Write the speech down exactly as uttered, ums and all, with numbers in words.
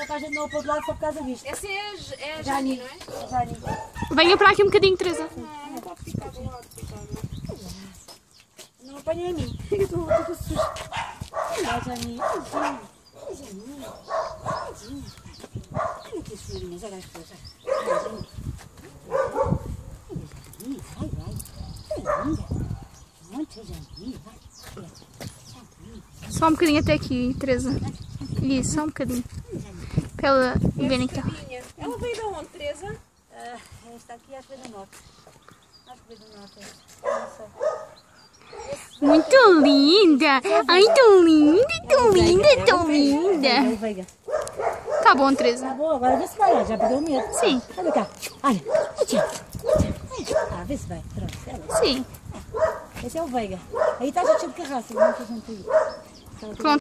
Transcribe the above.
que a gente não pôde lá só por causa disto. Essa é a, é a Jani, não é? Jani. Venha para aqui um bocadinho, Teresa. Não, não pode ficar do lado, coitada. Não apanha a mim. Eu estou toda suja. Olha, Jani. Jani. Jani. Jani. Olha aqui as florinhas, olha as flores. Olha, Jani. Jani, vai, vai. Que linda. Muito, Jani, vai. Só um bocadinho até aqui, Teresa. Isso, só um bocadinho. Para ela verem que está. Ela veio de onde, Teresa? Uh, esta aqui acho que veio do norte. Acho que veio do norte. Não sei. Muito linda! Ai, tão linda, tão linda, tão linda! É o Veiga. Tá bom, Teresa. Tá bom, agora vê se vai, ó, já perdeu o medo. Sim. Olha cá, olha. Ah, vê se vai. Pronto, ela. Sim. Esse é o Veiga. Aí está já cheio de carraça, não faz um tudo. Pronto.